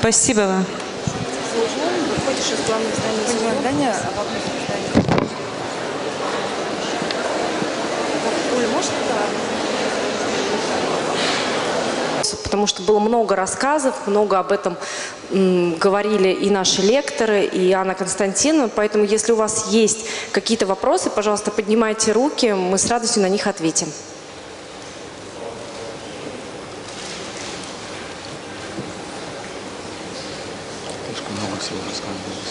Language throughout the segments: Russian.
Спасибо вам. Выходишь из главного здания, а в окно здания. Оля, может, Потому что было много рассказов, много об этом говорили и наши лекторы, и Анна Константиновна. Поэтому, если у вас есть какие-то вопросы, пожалуйста, поднимайте руки, мы с радостью на них ответим. Слишком много всего рассказывалось.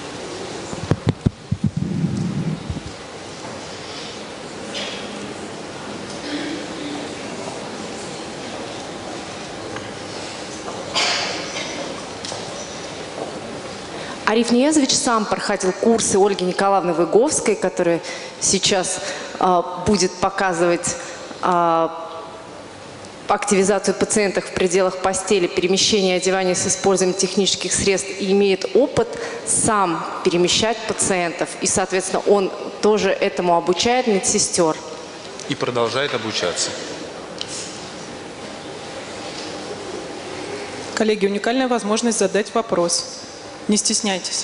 Ариф Ниязович сам проходил курсы Ольги Николаевны Выговской, которая сейчас будет показывать активизацию пациентов в пределах постели, перемещение и одевание с использованием технических средств и имеет опыт сам перемещать пациентов. И, соответственно, он тоже этому обучает медсестер. И продолжает обучаться. Коллеги, уникальная возможность задать вопрос. Не стесняйтесь.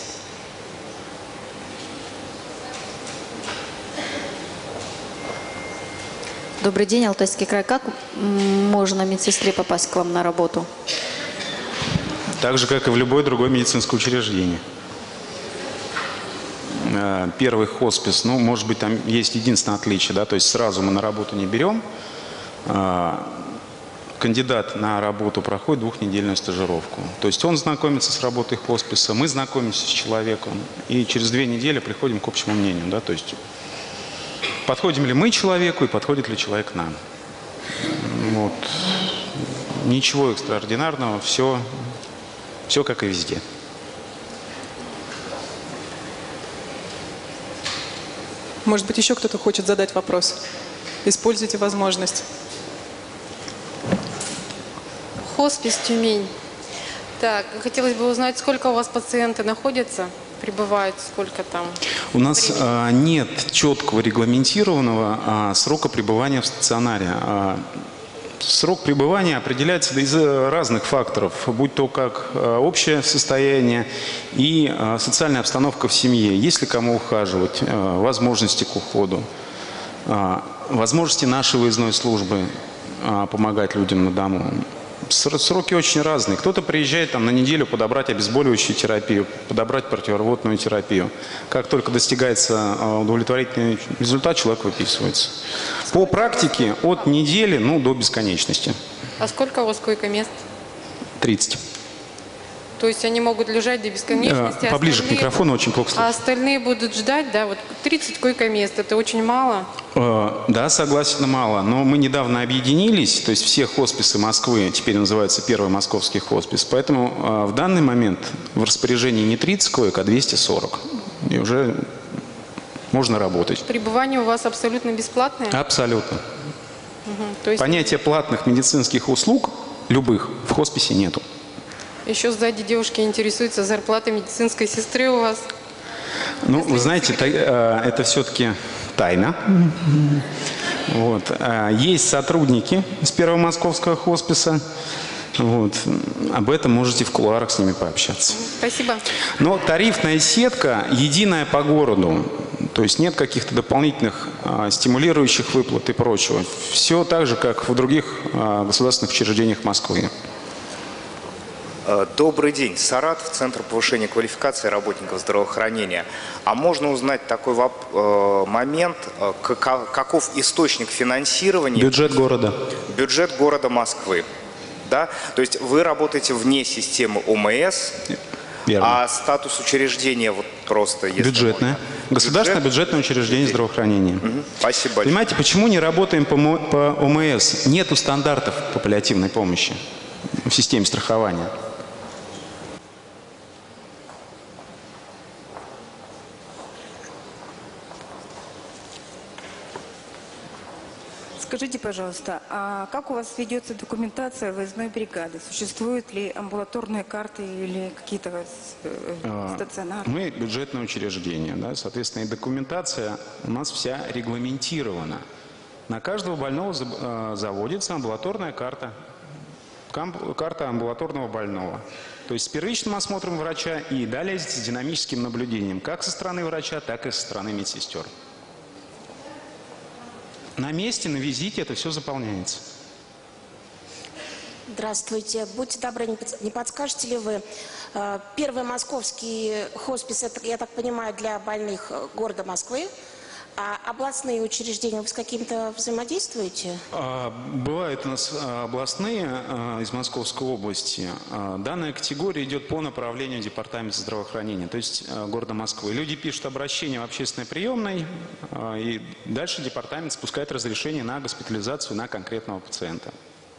Добрый день, Алтайский край. Как можно медсестре попасть к вам на работу? Так же, как и в любое другое медицинское учреждение. Первый хоспис, ну, может быть, там есть единственное отличие, да, то есть сразу мы на работу не берем. Кандидат на работу проходит двухнедельную стажировку. То есть он знакомится с работой хосписа, мы знакомимся с человеком, и через 2 недели приходим к общему мнению, да, то есть подходим ли мы человеку и подходит ли человек нам. Вот. Ничего экстраординарного, все как и везде. Может быть, еще кто-то хочет задать вопрос? Используйте возможность. Хоспис «Тюмень». Так, хотелось бы узнать, сколько у вас пациенты находятся, пребывают, сколько там? У нас нет четкого регламентированного срока пребывания в стационаре. Срок пребывания определяется из разных факторов, будь то как общее состояние и социальная обстановка в семье. Есть ли кому ухаживать, возможности к уходу, возможности нашей выездной службы помогать людям на дому. Сроки очень разные. Кто-то приезжает там на неделю подобрать обезболивающую терапию, подобрать противорвотную терапию. Как только достигается удовлетворительный результат, человек выписывается. По практике от недели, ну, до бесконечности. А сколько у вас койко-мест? 30. То есть они могут лежать до бесконечности? Поближе к микрофону, очень плохо слышно. А остальные будут ждать, да? Вот 30 койко-мест, это очень мало? Да, согласен, мало. Но мы недавно объединились, то есть все хосписы Москвы теперь называются Первый московский хоспис. Поэтому в данный момент в распоряжении не 30 коек, а 240. И уже можно работать. Пребывание у вас абсолютно бесплатное? Абсолютно. То есть Понятия платных медицинских услуг, любых, в хосписе нету. еще сзади девушки интересуются зарплатой медицинской сестры у вас? Ну, вы знаете, это все-таки тайна. Вот. Есть сотрудники из Первого московского хосписа. Вот. Об этом можете в кулуарах с ними пообщаться. Спасибо. Но тарифная сетка единая по городу. То есть нет каких-то дополнительных стимулирующих выплат и прочего. Все так же, как в других государственных учреждениях Москвы. Добрый день. Саратов, Центр повышения квалификации работников здравоохранения. А можно узнать такой момент, каков источник финансирования? Бюджет города. Бюджет города Москвы. Да? То есть вы работаете вне системы ОМС, Верно. а статус учреждения вот просто... Бюджетное. Можно. Государственное бюджетное учреждение здравоохранения. Спасибо большое. Понимаете, почему не работаем по ОМС? Нету стандартов по паллиативной помощи в системе страхования. Скажите, пожалуйста, а как у вас ведется документация выездной бригады? Существуют ли амбулаторные карты или какие-то стационары? Мы бюджетное учреждение, да, соответственно, и документация у нас вся регламентирована. На каждого больного заводится амбулаторная карта. карта амбулаторного больного. То есть с первичным осмотром врача и далее с динамическим наблюдением как со стороны врача, так и со стороны медсестер. На месте, на визите это все заполняется. Здравствуйте. Будьте добры, не подскажете ли вы, первый московский хоспис, это, я так понимаю, для больных города Москвы, а областные учреждения вы с какими-то взаимодействуете? Бывают у нас областные из Московской области. Данная категория идет по направлению Департамента здравоохранения, то есть города Москвы. Люди пишут обращение в общественной приемной, и дальше департамент спускает разрешение на госпитализацию на конкретного пациента.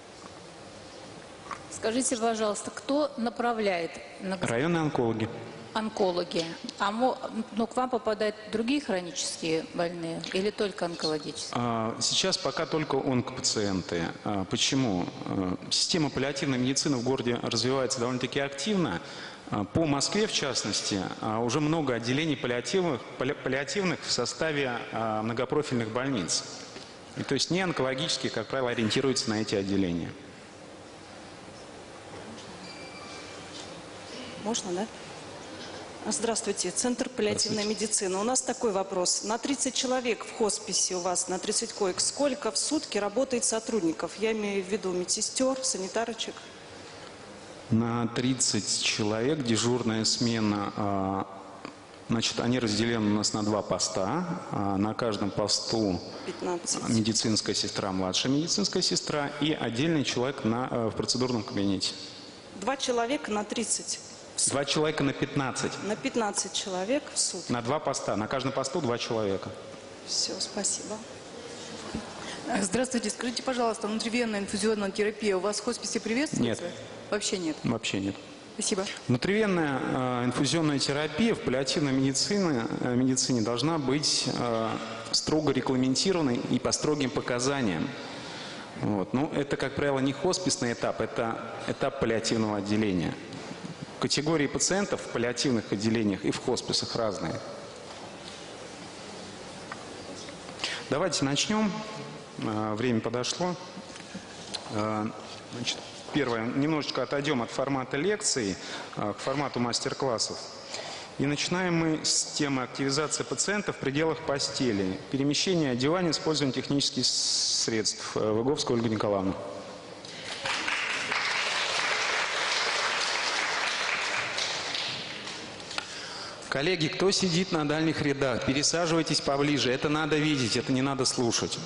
Скажите, пожалуйста, кто направляет на Районные онкологи. онкологи? Но к вам попадают другие хронические больные или только онкологические? Сейчас пока только онкопациенты. Почему? Система паллиативной медицины в городе развивается довольно-таки активно. По Москве, в частности, уже много отделений паллиативных в составе многопрофильных больниц. И то есть не онкологические, как правило, ориентируются на эти отделения. Можно, да? Здравствуйте, Центр паллиативной медицины. У нас такой вопрос. На 30 человек в хосписе у вас, на 30 коек, сколько в сутки работает сотрудников? Я имею в виду медсестер, санитарочек. На 30 человек дежурная смена, значит, они разделены у нас на 2 поста. На каждом посту 15. медицинская сестра, младшая медицинская сестра и отдельный человек в процедурном кабинете. 2 человека на 30. 2 человека на 15. На 15 человек в сутки. На 2 поста. На каждом посту 2 человека. Все, спасибо. Здравствуйте. Скажите, пожалуйста, внутривенная инфузионная терапия у вас в хосписе приветствуется? Нет. Вообще нет? Вообще нет. Спасибо. Внутривенная инфузионная терапия в паллиативной медицине должна быть строго регламентированной и по строгим показаниям. Вот. Но это, как правило, не хосписный этап, это этап паллиативного отделения. Категории пациентов в паллиативных отделениях и в хосписах разные. Давайте начнем. Время подошло. Значит, первое. Немножечко отойдем от формата лекций к формату мастер-классов. И начинаем мы с темы активизации пациента в пределах постели. Перемещение, одевание, использование технических средств. Выговская Ольга Николаевна. Коллеги, кто сидит на дальних рядах, пересаживайтесь поближе. Это надо видеть, это не надо слушать.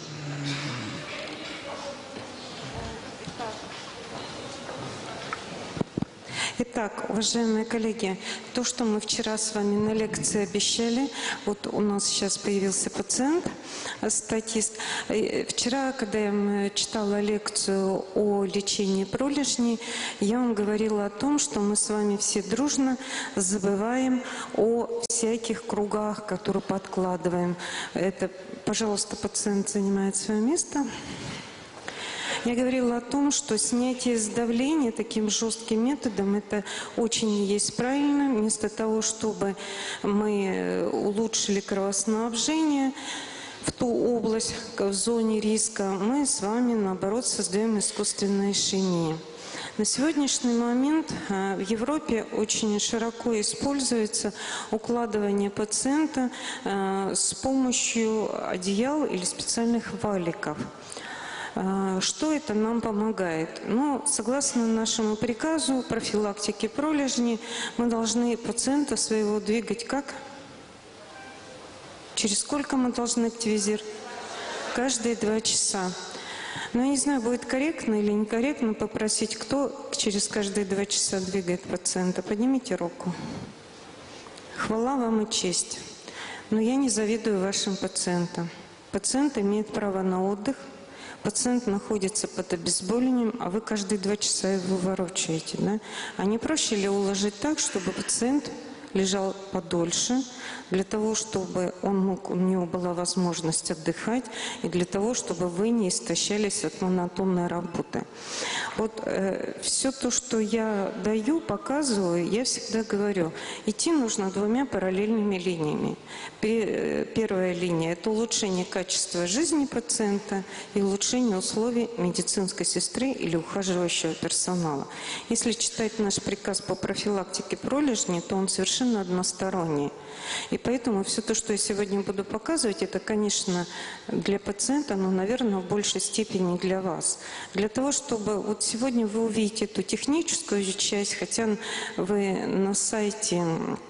Итак, уважаемые коллеги, то, что мы вчера с вами на лекции обещали, вот у нас сейчас появился пациент, статист. Вчера, когда я читала лекцию о лечении пролежней, я вам говорила о том, что мы с вами все дружно забываем о всяких кругах, которые подкладываем. Это, пожалуйста, пациент занимает свое место. Я говорила о том, что снятие давления таким жестким методом, это очень и есть правильно. Вместо того, чтобы мы улучшили кровоснабжение в ту область, в зоне риска, мы с вами, наоборот, создаем искусственную ишемию. На сегодняшний момент в Европе очень широко используется укладывание пациента с помощью одеял или специальных валиков. Что это нам помогает? Ну, согласно нашему приказу профилактики пролежней, мы должны пациента своего двигать как? Через сколько мы должны активизировать? Каждые 2 часа. Но я не знаю, будет корректно или некорректно попросить, кто через каждые 2 часа двигает пациента. Поднимите руку. Хвала вам и честь. Но я не завидую вашим пациентам. Пациент имеет право на отдых. Пациент находится под обезболиванием, а вы каждые 2 часа его ворочаете. Да? А не проще ли уложить так, чтобы пациент лежал подольше, для того, чтобы у него была возможность отдыхать, и для того, чтобы вы не истощались от монотонной работы. Вот все то, что я даю, показываю, я всегда говорю, идти нужно двумя параллельными линиями. Первая линия – это улучшение качества жизни пациента и улучшение условий медицинской сестры или ухаживающего персонала. Если читать наш приказ по профилактике пролежней, то он совершенно односторонний. И поэтому все то, что я сегодня буду показывать, это, конечно, для пациента, но, наверное, в большей степени для вас. Для того, чтобы вот сегодня вы увидите эту техническую часть, хотя вы на сайте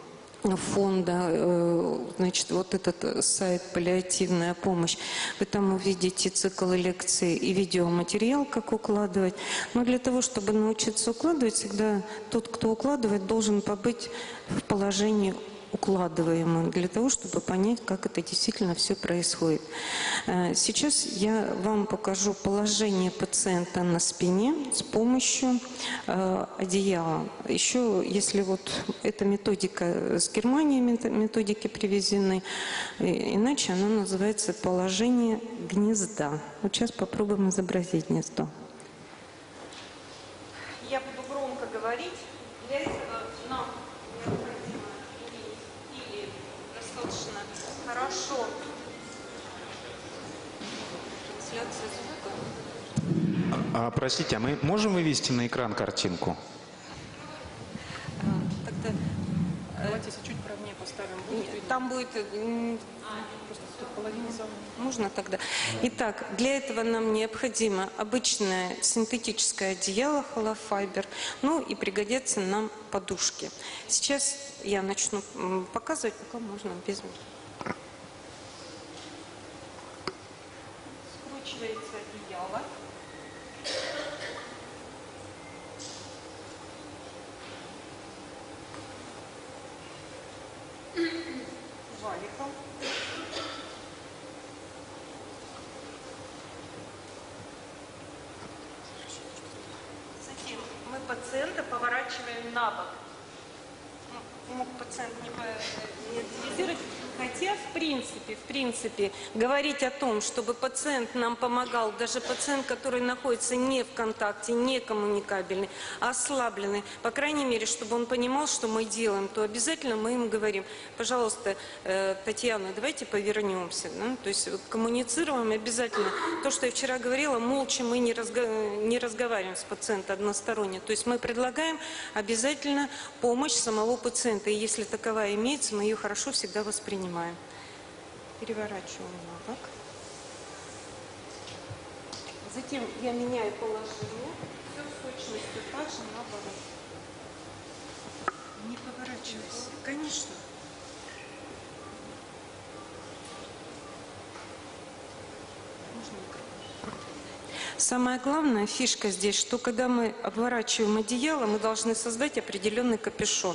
фонда, значит, вот этот сайт «Паллиативная помощь», вы там увидите цикл лекций и видеоматериал, как укладывать. Но для того, чтобы научиться укладывать, всегда тот, кто укладывает, должен побыть в положении укладываемым, для того, чтобы понять, как это действительно все происходит. Сейчас я вам покажу положение пациента на спине с помощью одеяла. Еще, если вот эта методика с Германии, методики привезены, иначе она называется положение гнезда. Вот сейчас попробуем изобразить гнездо. Я буду громко говорить. Для этого нам необходимо или достаточно хорошо трансляция звука. Простите, а мы можем вывести на экран картинку? Тогда Давайте, если чуть правее поставим. там будет Просто тут половина зала. можно тогда. Итак, для этого нам необходимо обычное синтетическое одеяло холофайбер, ну и пригодятся нам подушки. Сейчас я начну показывать, пока можно без меня. Скручивается одеяло. Валиком. Затем мы пациента поворачиваем на бок. Мог пациент не активизировать. Хотя, в принципе, говорить о том, чтобы пациент нам помогал, даже пациент, который находится не в контакте, не коммуникабельный, а ослабленный, по крайней мере, чтобы он понимал, что мы делаем, то обязательно мы им говорим, пожалуйста, Татьяна, давайте повернемся. Да? То есть коммуницируем обязательно. То, что я вчера говорила, молча мы не разговариваем с пациентом односторонне. То есть мы предлагаем обязательно помощь самого пациента. И если таковая имеется, мы ее хорошо всегда воспринимаем. Переворачиваем на бок. Затем я меняю положение. Все в точности так же наоборот. Не поворачивайся. Конечно. Самая главная фишка здесь, что когда мы обворачиваем одеяло, мы должны создать определенный капюшон.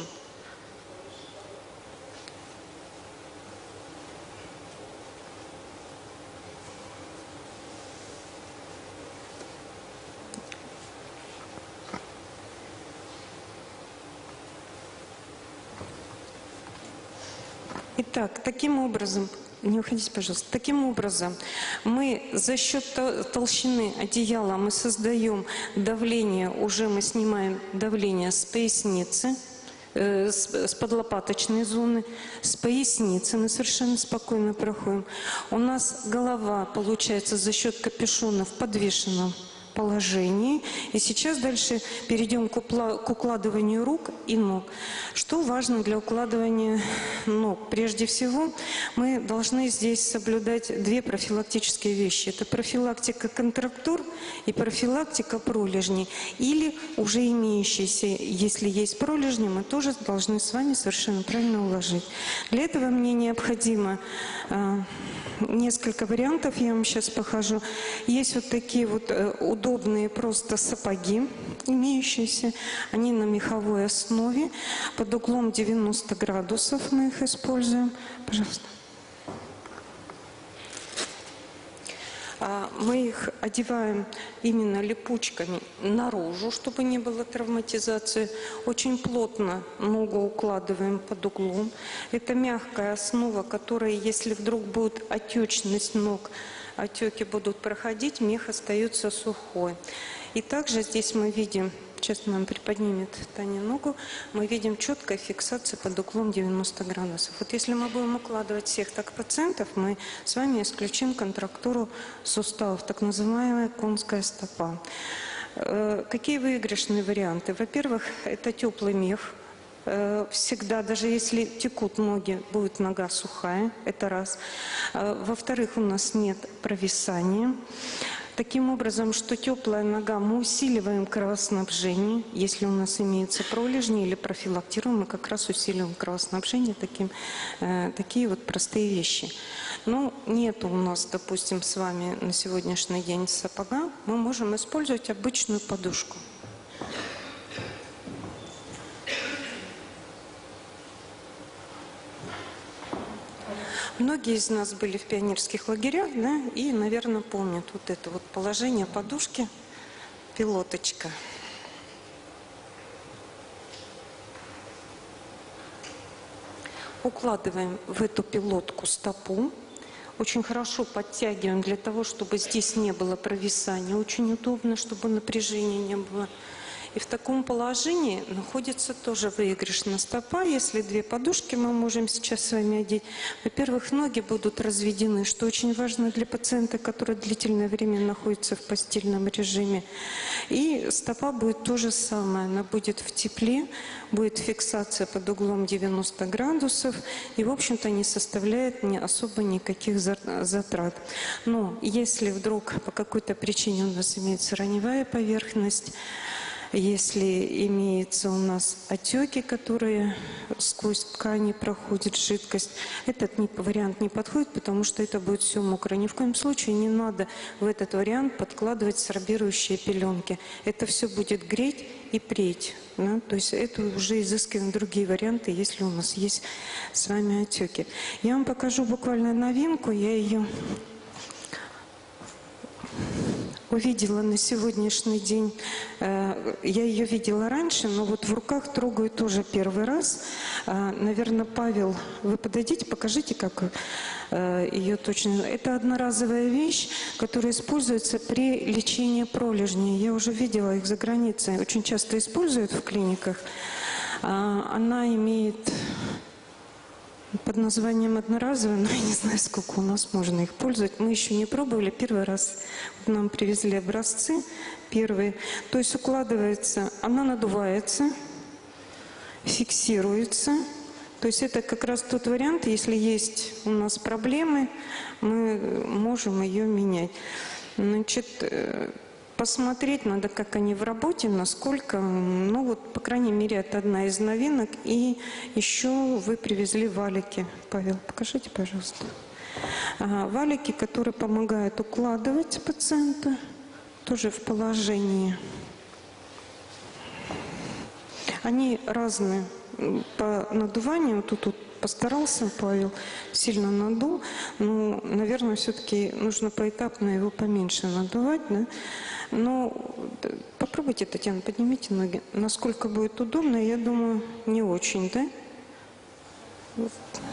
Итак, таким образом, не уходите, пожалуйста, таким образом мы за счет толщины одеяла мы создаем давление, уже мы снимаем давление с поясницы, с подлопаточной зоны, с поясницы мы совершенно спокойно проходим. У нас голова, получается, за счет капюшона в подвешенном положении. И сейчас дальше перейдем к укладыванию рук и ног. Что важно для укладывания ног? Прежде всего, мы должны здесь соблюдать две профилактические вещи. Это профилактика контрактур и профилактика пролежней. Или уже имеющиеся, если есть пролежни, мы тоже должны с вами совершенно правильно уложить. Для этого мне необходимо несколько вариантов, я вам сейчас покажу. Есть вот такие вот удобные просто сапоги, имеющиеся. Они на меховой основе. Под углом 90 градусов мы их используем. Пожалуйста. Мы их одеваем именно липучками наружу, чтобы не было травматизации. Очень плотно ногу укладываем под углом. Это мягкая основа, которая, если вдруг будет отечность ног, отеки будут проходить, мех остается сухой. И также здесь мы видим, сейчас нам приподнимет Таня ногу, мы видим четкая фиксация под углом 90 градусов. Вот если мы будем укладывать всех так пациентов, мы с вами исключим контрактуру суставов, так называемая конская стопа. Какие выигрышные варианты? Во-первых, это теплый мех. Всегда, даже если текут ноги, будет нога сухая, это раз. Во-вторых, у нас нет провисания. Таким образом, что теплая нога, мы усиливаем кровоснабжение. Если у нас имеются пролежни или профилактируем, мы как раз усиливаем кровоснабжение, такие вот простые вещи. Но нет у нас, допустим, с вами на сегодняшний день сапога, мы можем использовать обычную подушку. Многие из нас были в пионерских лагерях, да, и, наверное, помнят вот это вот положение подушки, пилоточка. Укладываем в эту пилотку стопу. Очень хорошо подтягиваем для того, чтобы здесь не было провисания. Очень удобно, чтобы напряжения не было. И в таком положении находится тоже выигрышная стопа. Если две подушки мы можем сейчас с вами одеть. Во-первых, ноги будут разведены, что очень важно для пациента, который длительное время находится в постельном режиме. И стопа будет то же самое. Она будет в тепле, будет фиксация под углом 90 градусов. И, в общем-то, не составляет особо никаких затрат. Но если вдруг по какой-то причине у нас имеется раневая поверхность, если имеются у нас отеки, которые сквозь ткани проходит жидкость, этот вариант не подходит, потому что это будет все мокро. Ни в коем случае не надо в этот вариант подкладывать сорбирующие пеленки. Это все будет греть и преть. Да? То есть это уже изыскиваем другие варианты, если у нас есть с вами отеки. Я вам покажу буквально новинку. Я ее увидела на сегодняшний день. Я ее видела раньше, но вот в руках трогаю тоже первый раз. Наверное, Павел, вы подойдите, покажите, как ее точно. Это одноразовая вещь, которая используется при лечении пролежней. Я уже видела их за границей. Очень часто используют в клиниках. Она имеет под названием одноразовая, но я не знаю, сколько у нас можно их пользовать. Мы еще не пробовали. Первый раз нам привезли образцы первые. То есть укладывается, она надувается, фиксируется. То есть это как раз тот вариант, если есть у нас проблемы, мы можем ее менять. Значит, посмотреть надо, как они в работе, насколько, ну вот, по крайней мере, это одна из новинок. И еще вы привезли валики. Павел, покажите, пожалуйста. Валики, которые помогают укладывать пациента, тоже в положении. Они разные по надуванию. Тут постарался Павел, сильно надул. Но, наверное, все-таки нужно поэтапно его поменьше надувать, да? Но попробуйте, Татьяна, поднимите ноги. Насколько будет удобно, я думаю, не очень, да? Вот.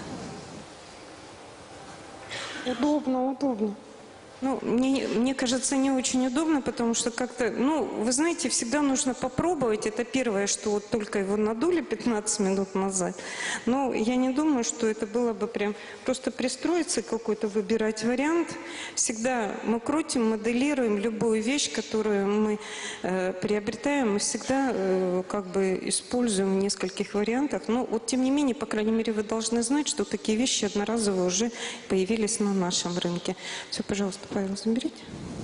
Удобно, удобно. Ну, мне кажется, не очень удобно, потому что как-то, ну, вы знаете, всегда нужно попробовать. Это первое, что вот только его надули 15 минут назад. Но я не думаю, что это было бы прям просто пристроиться, какой-то выбирать вариант. Всегда мы крутим, моделируем любую вещь, которую мы приобретаем, мы всегда как бы используем в нескольких вариантах. Но вот тем не менее, по крайней мере, вы должны знать, что такие вещи одноразовые уже появились на нашем рынке. Все, пожалуйста. Павел, заберите.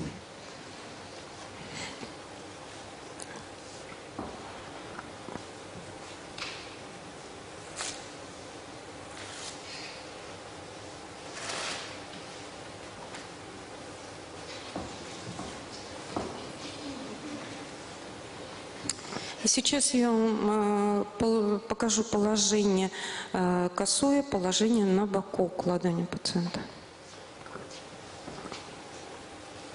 И сейчас я вам покажу положение косое, положение на боку укладывания пациента.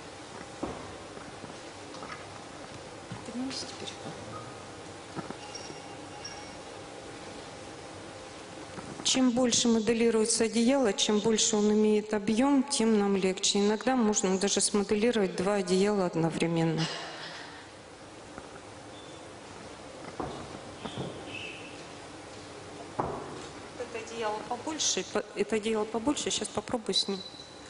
Чем больше моделируется одеяло, чем больше он имеет объем, тем нам легче. Иногда можно даже смоделировать 2 одеяла одновременно. Это одеяло побольше, сейчас попробую с ним.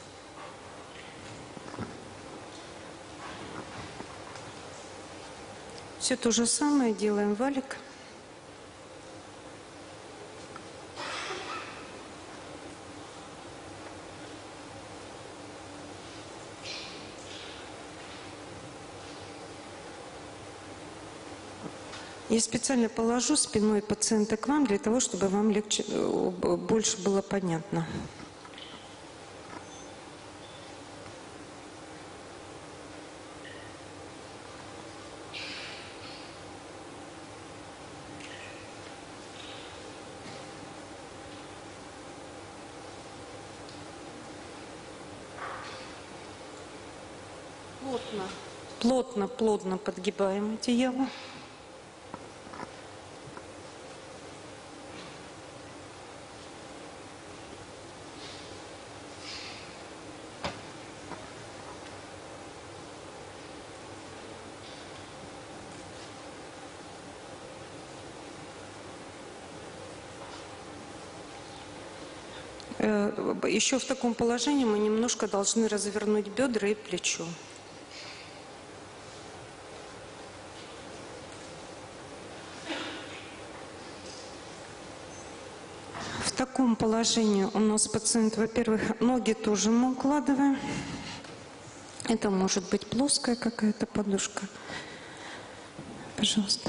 Все то же самое делаем валик. Я специально положу спиной пациента к вам, для того, чтобы вам легче, больше было понятно. Плотно подгибаем одеяло. Еще в таком положении мы немножко должны развернуть бедра и плечо. В таком положении у нас пациент, во-первых, ноги тоже мы укладываем. Это может быть плоская какая-то подушка. Пожалуйста.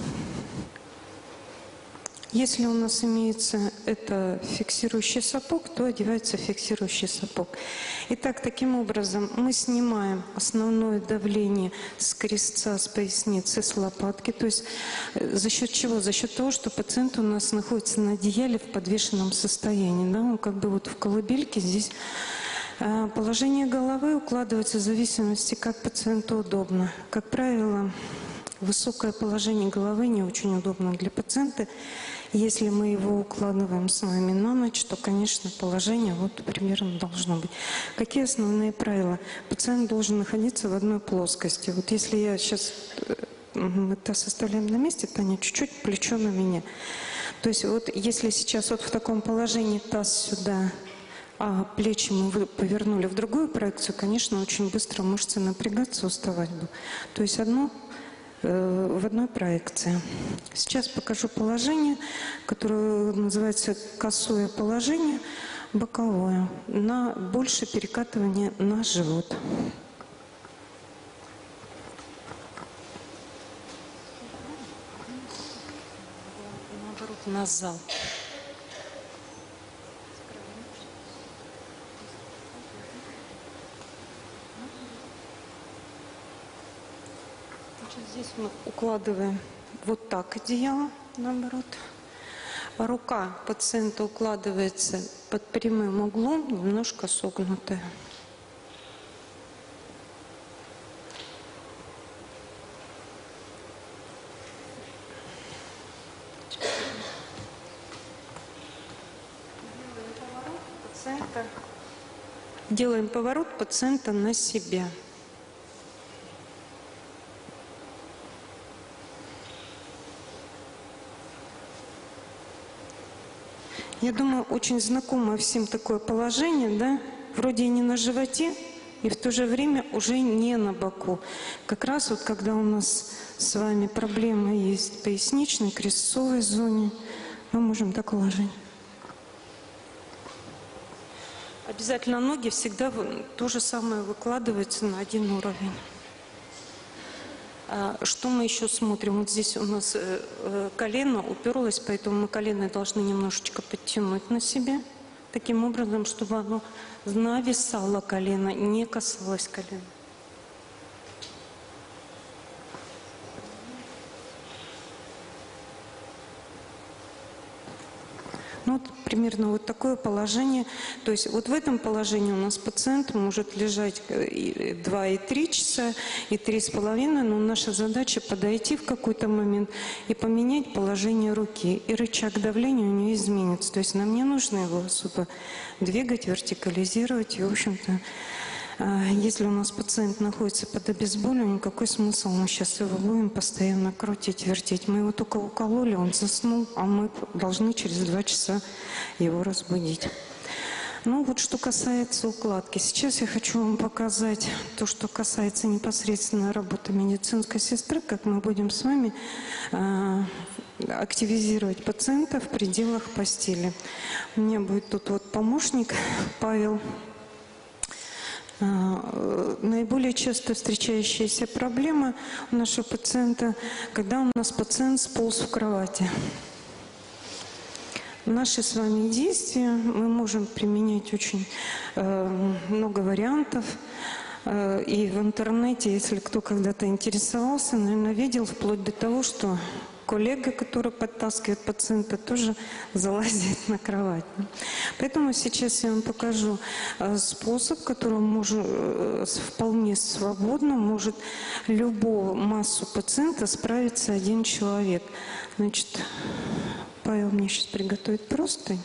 Если у нас имеется это фиксирующий сапог, то одевается фиксирующий сапог. Итак, таким образом мы снимаем основное давление с крестца, с поясницы, с лопатки. То есть за счет чего? За счет того, что пациент у нас находится на одеяле в подвешенном состоянии. Да? Он как бы вот в колыбельке здесь. Положение головы укладывается в зависимости, как пациенту удобно. Как правило, высокое положение головы не очень удобно для пациента. Если мы его укладываем с вами на ночь, то, конечно, положение вот примерно должно быть. Какие основные правила? Пациент должен находиться в одной плоскости. Вот если я сейчас мы таз оставляем на месте, Таня, чуть-чуть плечо на меня. То есть вот если сейчас вот в таком положении таз сюда, а плечи мы повернули в другую проекцию, конечно, очень быстро мышцы напрягаться, уставать будут. То есть в одной проекции. Сейчас покажу положение, которое называется косое положение, боковое, на больше перекатывание на живот. Наоборот, на зал. Здесь мы укладываем вот так одеяло, наоборот. Рука пациента укладывается под прямым углом, немножко согнутая. Делаем поворот пациента на себя. Я думаю, очень знакомо всем такое положение, да? Вроде и не на животе, и в то же время уже не на боку. Как раз вот когда у нас с вами проблема есть в поясничной, крестцовой зоне, мы можем так уложить. Обязательно ноги всегда то же самое выкладываются на один уровень. Что мы еще смотрим? Вот здесь у нас колено уперлось, поэтому мы колено должны немножечко подтянуть на себя, таким образом, чтобы оно нависало колено, не касалось колена. Ну, вот примерно вот такое положение. То есть вот в этом положении у нас пациент может лежать 2 и 3 часа, и 3,5, но наша задача подойти в какой-то момент и поменять положение руки. И рычаг давления у нее изменится. То есть нам не нужно его особо двигать, вертикализировать. И, в общем-то, если у нас пациент находится под обезболиванием, какой смысл мы сейчас его будем постоянно крутить, вертеть? Мы его только укололи, он заснул, а мы должны через 2 часа его разбудить. Ну вот что касается укладки. Сейчас я хочу вам показать то, что касается непосредственно работы медицинской сестры, как мы будем с вами активизировать пациента в пределах постели. У меня будет тут вот помощник Павел. Наиболее часто встречающаяся проблема у нашего пациента, когда у нас пациент сполз в кровати. Наши с вами действия мы можем применять очень много вариантов. И в интернете, если кто когда-то интересовался, наверное, видел, вплоть до того, что коллега, который подтаскивает пациента, тоже залазит на кровать. Поэтому сейчас я вам покажу способ, которым может вполне свободно может любую массу пациента справиться один человек. Значит, Павел мне сейчас приготовит простынь.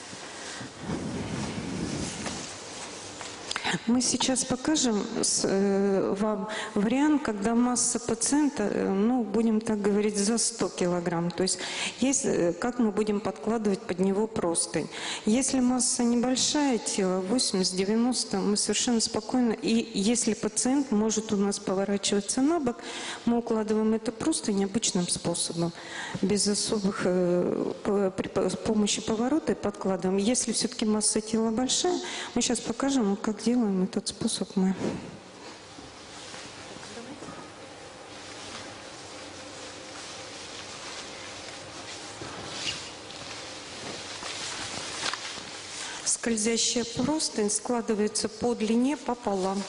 Мы сейчас покажем вам вариант, когда масса пациента, ну, будем так говорить, за 100 килограмм. То есть, как мы будем подкладывать под него простынь. Если масса небольшая, тело 80-90, мы совершенно спокойно. И если пациент может у нас поворачиваться на бок, мы укладываем эту простынь обычным способом, без особых при помощи поворота и подкладываем. Если все-таки масса тела большая, мы сейчас покажем, как делаем этот способ мы. Скользящая простынь складывается по длине пополам.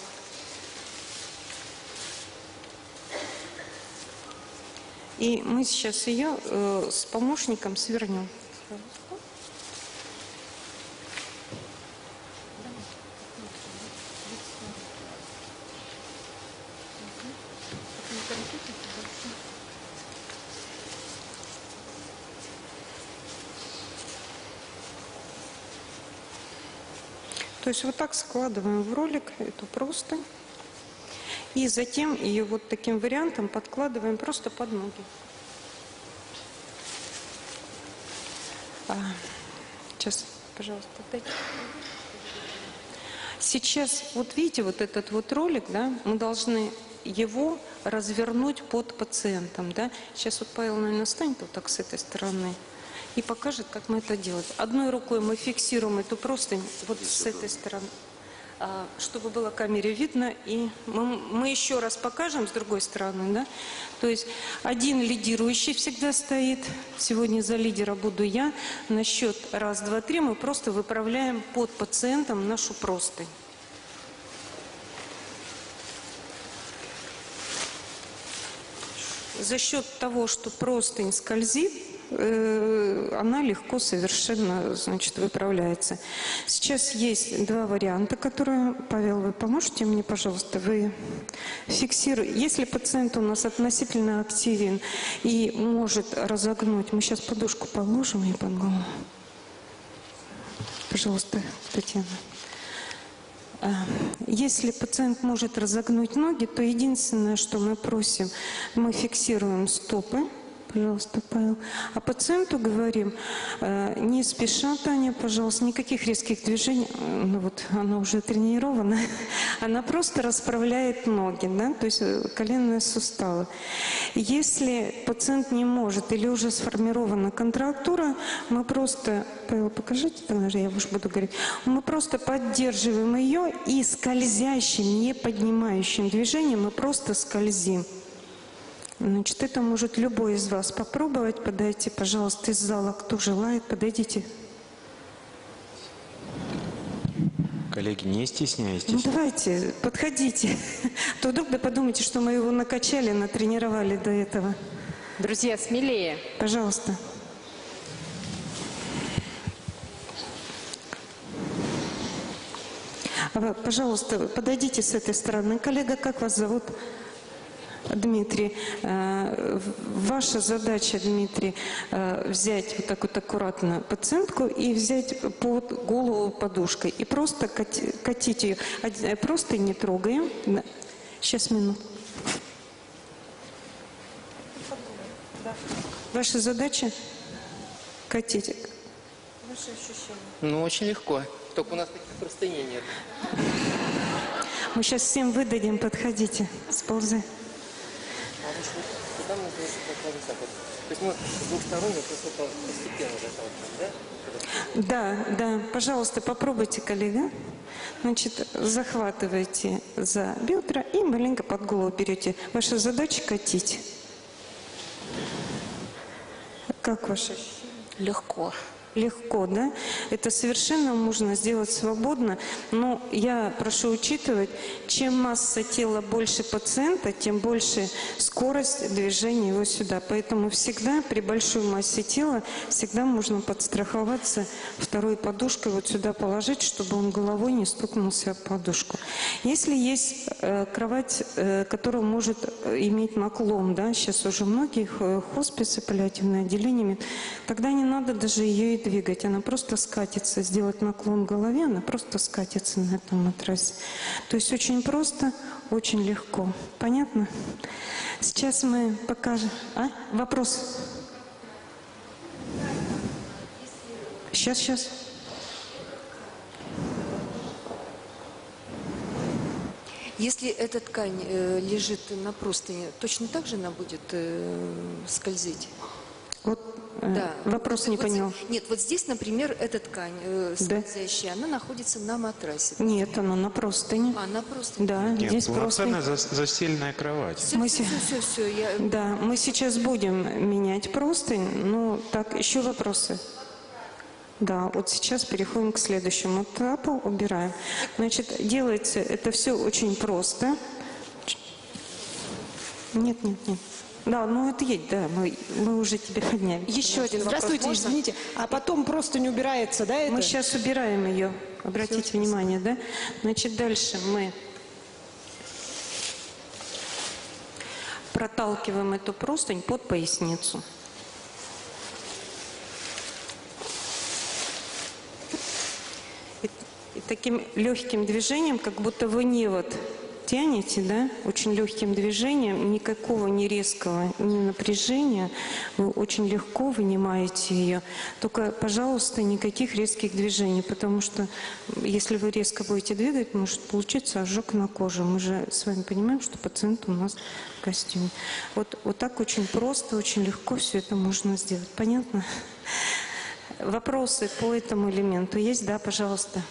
И мы сейчас ее с помощником свернем. То есть вот так складываем в ролик эту простынь. И затем ее вот таким вариантом подкладываем просто под ноги. Сейчас, пожалуйста, дайте. Сейчас, вот видите, вот этот вот ролик, да, мы должны его развернуть под пациентом, да. Сейчас вот Павел, наверное, станет вот так с этой стороны и покажет, как мы это делаем. Одной рукой мы фиксируем эту простынь вот с этой стороны, чтобы было камере видно. И мы еще раз покажем с другой стороны, да. То есть один лидирующий всегда стоит. Сегодня за лидера буду я. На счет 1, 2, 3 мы просто выправляем под пациентом нашу простынь. За счет того, что простынь скользит, она легко совершенно, значит, выправляется. Сейчас есть 2 варианта, которые, Павел, вы поможете мне, пожалуйста, вы фиксируете. Если пациент у нас относительно активен и может разогнуть, мы сейчас подушку положим ей под голову. Пожалуйста, Татьяна. Если пациент может разогнуть ноги, то единственное, что мы просим, мы фиксируем стопы. Пожалуйста, Павел. А пациенту говорим, не спеша, Таня, пожалуйста, никаких резких движений. Ну вот, она уже тренирована. Она просто расправляет ноги, да, то есть коленные суставы. Если пациент не может или уже сформирована контрактура, мы просто, Павел, покажите, я уже буду говорить, мы просто поддерживаем ее и скользящим, не поднимающим движением мы просто скользим. Значит, это может любой из вас попробовать. Подойти, пожалуйста, из зала, кто желает, подойдите. Коллеги, не стесняйтесь. Ну давайте, подходите. То вдруг вы подумаете, что мы его накачали, натренировали до этого. Друзья, смелее. Пожалуйста. Пожалуйста, подойдите с этой стороны. Коллега, как вас зовут? Дмитрий, ваша задача, Дмитрий, взять вот так вот аккуратно пациентку и взять под голову подушкой. И просто катить ее. Просто не трогаем. Да. Сейчас, минуту. Ваша задача катить. Ваши ощущения? Ну, очень легко. Только у нас таких простыней нет. Мы сейчас всем выдадим, подходите, сползай. Куда мы так вот? То есть мы с двух сторон просто постепенно заталкиваем, да? Да, пожалуйста, попробуйте, коллега. Значит, захватывайте за бедра и маленько под голову берете. Ваша задача катить. Как ваше ощущение? Легко. Легко, да? Это совершенно можно сделать свободно, но я прошу учитывать, чем масса тела больше пациента, тем больше скорость движения его сюда. Поэтому всегда при большой массе тела всегда можно подстраховаться второй подушкой вот сюда положить, чтобы он головой не стукнулся об подушку. Если есть кровать, которая может иметь наклон, да, сейчас уже многие хосписы, паллиативные отделения, тогда не надо даже ее и двигать, она просто скатится, сделать наклон в голове, она просто скатится на этом матрасе. То есть очень просто, очень легко. Понятно? Сейчас мы покажем. Вопрос? Сейчас. Если эта ткань лежит на простыне, точно так же она будет скользить? Да. Вопрос не понял. Нет, вот здесь, например, эта ткань скользящая, она находится на матрасе. Нет, она на простыне. На простыне? Да, Нет, здесь полноценная простынь. застеленная кровать. Все. Да, мы сейчас будем менять простынь. Ну, так, еще вопросы? Да, вот сейчас переходим к следующему этапу, убираем. Значит, делается это все очень просто. Нет. Да, ну это есть, да, мы уже тебя подняли. Еще один вопрос. Здравствуйте, извините. А потом просто не убирается, да, это? Мы сейчас убираем ее, обратите внимание, да? Значит, дальше мы проталкиваем эту простынь под поясницу. И таким легким движением, как будто вы невод тянете, да, очень легким движением, никакого не резкого, ни напряжения, вы очень легко вынимаете ее. Только, пожалуйста, никаких резких движений, потому что если вы резко будете двигать, может получиться ожог на коже. Мы же с вами понимаем, что пациент у нас в костюме. Вот так очень просто, очень легко все это можно сделать. Понятно? Вопросы по этому элементу есть? Да, пожалуйста.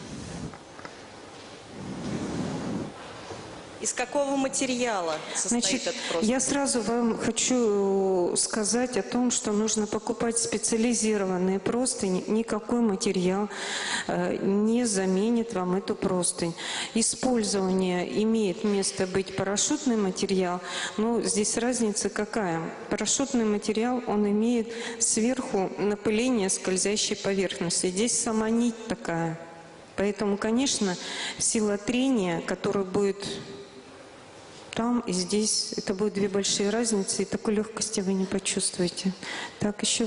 Из какого материала состоит этот простынь? Я сразу вам хочу сказать о том, что нужно покупать специализированные простыни. Никакой материал не заменит вам эту простынь. Использование имеет место быть парашютный материал, но здесь разница какая? Парашютный материал, он имеет сверху напыление скользящей поверхности. Здесь сама нить такая. Поэтому, конечно, сила трения, которая будет там и здесь, это будут две большие разницы, и такой легкости вы не почувствуете. Так, еще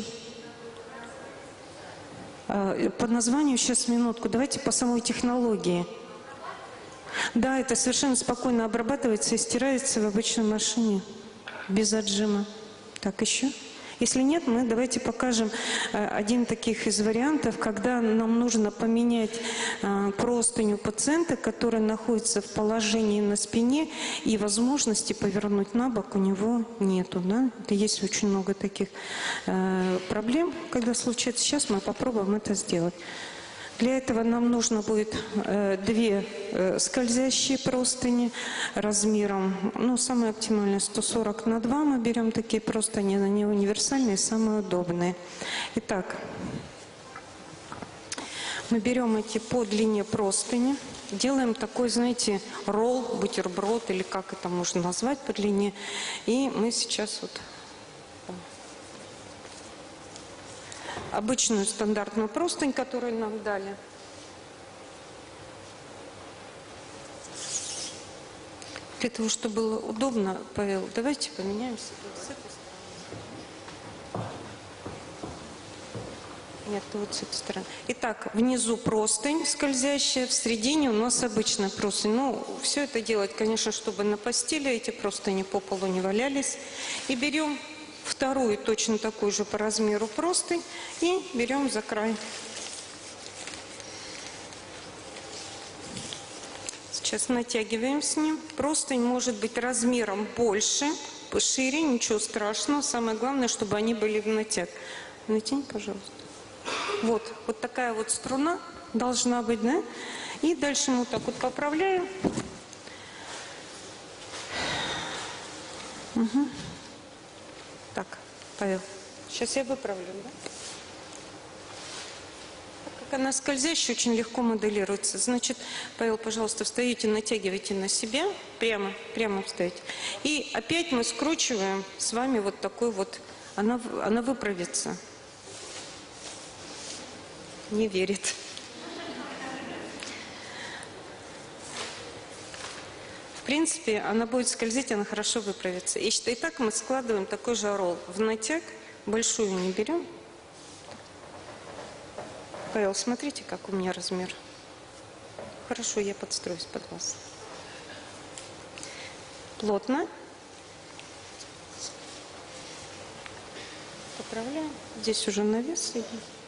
по названию, сейчас минутку, давайте по самой технологии. Да, это совершенно спокойно обрабатывается и стирается в обычной машине, без отжима. Так, еще? Если нет, мы давайте покажем один таких из вариантов, когда нам нужно поменять простыню пациента, который находится в положении на спине, и возможности повернуть на бок у него нету. Да? Это есть очень много таких проблем, когда случается. Сейчас мы попробуем это сделать. Для этого нам нужно будет две скользящие простыни размером, ну, самое оптимальное 140 на 2 мы берем такие простыни, они универсальные, самые удобные. Итак, мы берем эти по длине простыни, делаем такой, знаете, ролл, бутерброд, или как это можно назвать по длине, и мы сейчас вот обычную стандартную простынь, которую нам дали. Для того, чтобы было удобно, Павел, давайте поменяемся с этой стороны. Нет, вот с этой стороны. Итак, внизу простынь скользящая, в середине у нас обычная простынь. Ну, все это делать, конечно, чтобы на постели эти простыни по полу не валялись. И берем вторую, точно такую же по размеру простынь, и берем за край. Сейчас натягиваем с ним. Простынь может быть размером больше, шире, ничего страшного. Самое главное, чтобы они были в натяг. Натяни, пожалуйста. Вот такая вот струна должна быть, да? И дальше мы вот так вот поправляем. Угу. Так, Павел, сейчас я выправлю, да? Она скользящая, очень легко моделируется. Значит, Павел, пожалуйста, встаете, натягивайте на себя, прямо встаете. И опять мы скручиваем с вами вот такой вот, она выправится. Не верит. В принципе, она будет скользить, она хорошо выправится. И так мы складываем такой же ролл в натяг, большую не берем. Павел, смотрите, как у меня размер. Хорошо, я подстроюсь под вас. Плотно. Поправляем. Здесь уже навес идет.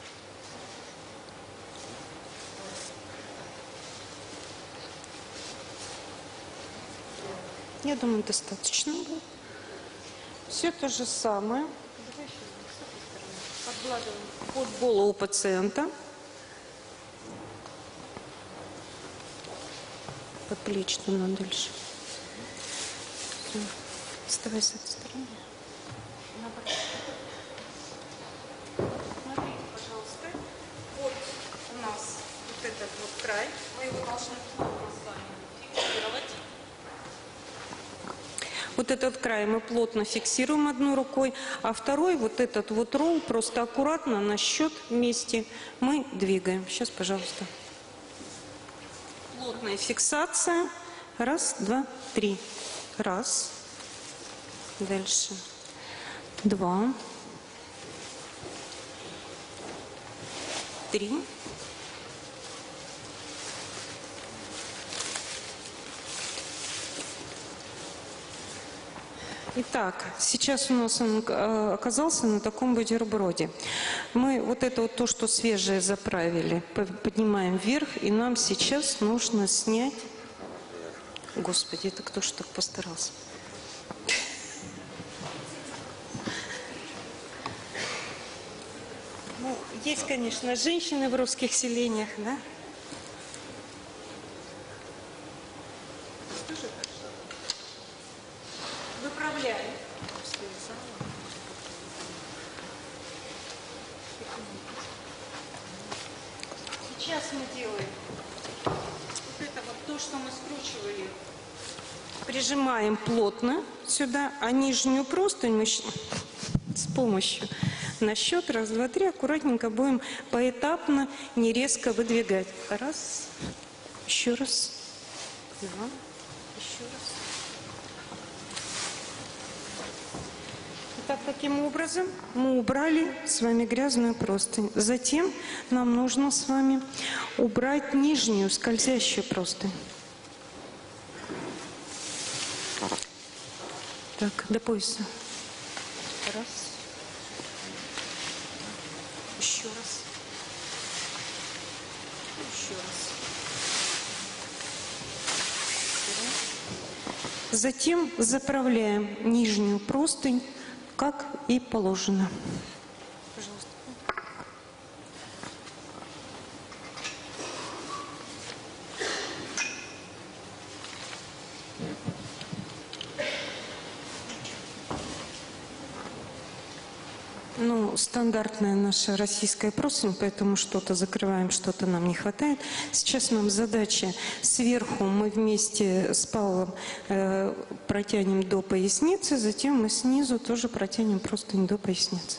Я думаю, достаточно будет. Все то же самое. Подкладываем под голову пациента. Под плечи надо дальше. Все. Вставай с этой стороны. Смотрите, пожалуйста. Вот у нас вот этот вот край. Мы его должны плотно с вами фиксировать. Вот этот край мы плотно фиксируем одной рукой, а второй вот этот вот ролл просто аккуратно на счет вместе мы двигаем. Сейчас, пожалуйста. Плотная фиксация. Раз, два, три. Раз. Дальше. Два. Три. Итак, сейчас у нас он оказался на таком бутерброде. Мы вот это вот то, что свежее заправили, поднимаем вверх, и нам сейчас нужно снять... Господи, это кто ж так постарался? Ну, есть, конечно, женщины в русских селениях, да? Выправляем. Сейчас мы делаем вот это вот то, что мы скручивали. Прижимаем плотно сюда, а нижнюю простынь мы с помощью на счет раз, два, три аккуратненько будем поэтапно, не резко выдвигать. Раз, еще раз, два, еще раз. Итак, таким образом мы убрали с вами грязную простынь. Затем нам нужно с вами убрать нижнюю скользящую простынь. Так, до пояса. Раз. Еще раз. Еще раз. Затем заправляем нижнюю простынь, как и положено. Пожалуйста. Ну, стандартная наша российская простынь, поэтому что-то закрываем, что-то нам не хватает. Сейчас нам задача сверху мы вместе с Павлом протянем до поясницы, затем мы снизу тоже протянем простынь до поясницы.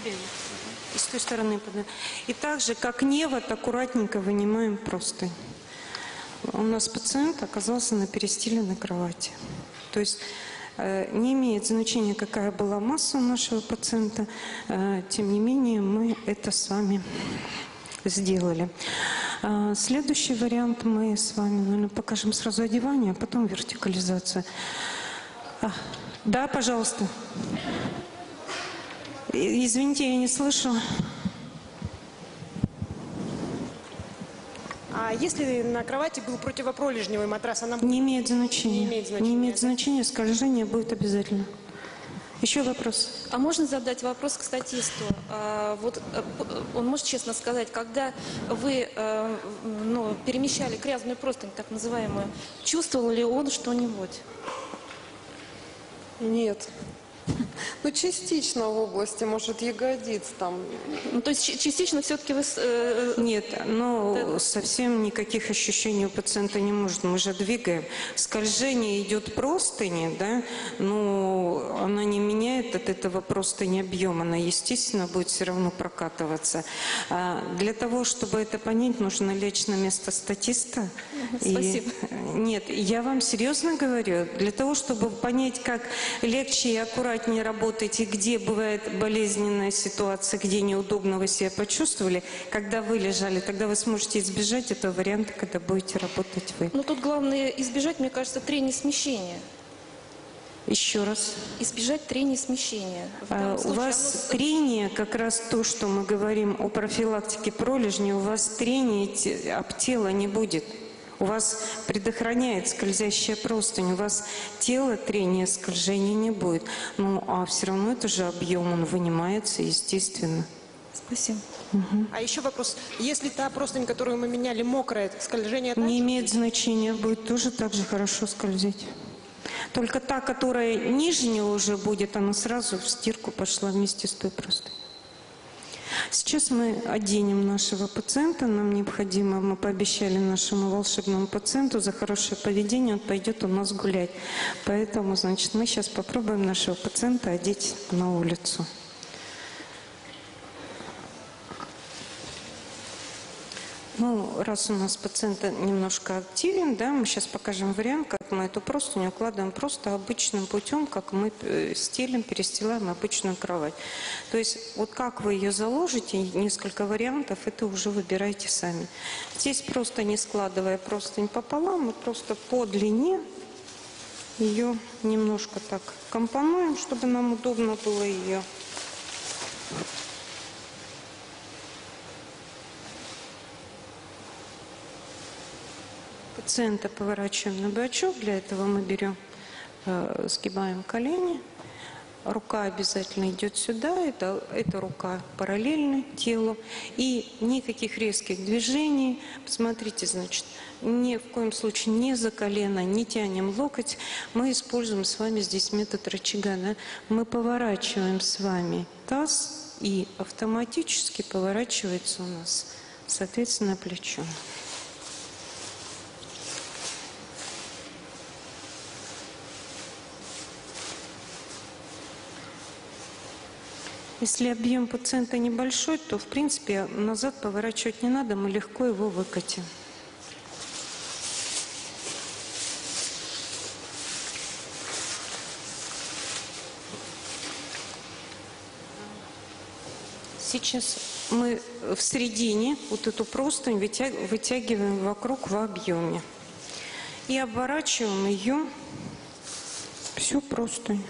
себя. И с той стороны подаем. И также, как невод, аккуратненько вынимаем простынь. У нас пациент оказался на перестеленной кровати. То есть не имеет значения, какая была масса у нашего пациента, тем не менее мы это с вами сделали. Следующий вариант мы с вами, наверное, покажем сразу одевание, а потом вертикализация. Да, пожалуйста. Извините, я не слышу. А если на кровати был противопролежневый матрас, она... Не имеет значения. Не имеет значения. Не имеет значения, скольжение будет обязательно. Еще вопрос? А можно задать вопрос к статисту? Он может честно сказать, когда вы перемещали грязную простынь, так называемую, чувствовал ли он что-нибудь? Нет. Ну, частично в области, может, ягодиц там. Ну, то есть частично все-таки вы... Нет, совсем никаких ощущений у пациента не может. Мы же двигаем. Скольжение идет простыни, да, но она не меняет от этого простыни объем. Она, естественно, будет все равно прокатываться. Для того, чтобы это понять, нужно лечь на место статиста. Спасибо. Нет, я вам серьезно говорю. Для того, чтобы понять, как легче и аккуратнее работать, и где бывает болезненная ситуация, где неудобно вы себя почувствовали, когда вы лежали, тогда вы сможете избежать этого варианта, когда будете работать вы. Ну, тут главное избежать, мне кажется, трения смещения. Еще раз. Избежать трения смещения. У вас трение, как раз то, что мы говорим о профилактике пролежни, у вас трения об тело не будет. У вас предохраняет скользящая простынь, у вас тело трения, скольжения не будет. Ну, а все равно это же объем, он вынимается, естественно. Спасибо. А еще вопрос. Если та простынь, которую мы меняли, мокрая, скольжение... Не имеет значения, будет тоже так же хорошо скользить. Только та, которая нижняя уже будет, она сразу в стирку пошла вместе с той простыней. Сейчас мы оденем нашего пациента. Нам необходимо, мы пообещали нашему волшебному пациенту за хорошее поведение, он пойдет у нас гулять. Поэтому, значит, мы сейчас попробуем нашего пациента одеть на улицу. Ну, раз у нас пациент немножко активен, да, мы сейчас покажем вариант, как мы эту простыню укладываем просто обычным путем, как мы стелим, перестилаем обычную кровать. То есть вот как вы ее заложите, несколько вариантов, это уже выбирайте сами. Здесь просто не складывая простынь пополам, мы просто по длине ее немножко так компонуем, чтобы нам удобно было ее. Пациента поворачиваем на бочок. Для этого мы берем, сгибаем колени. Рука обязательно идет сюда. Эта рука параллельна телу. И никаких резких движений. Посмотрите, значит, ни в коем случае не за колено, не тянем локоть. Мы используем с вами здесь метод рычага. Да? Мы поворачиваем с вами таз, и автоматически поворачивается у нас, соответственно, плечо. Если объем пациента небольшой, то, в принципе, назад поворачивать не надо, мы легко его выкатим. Сейчас мы в середине вот эту простынь вытягиваем вокруг в объеме. И оборачиваем ее всю простынь.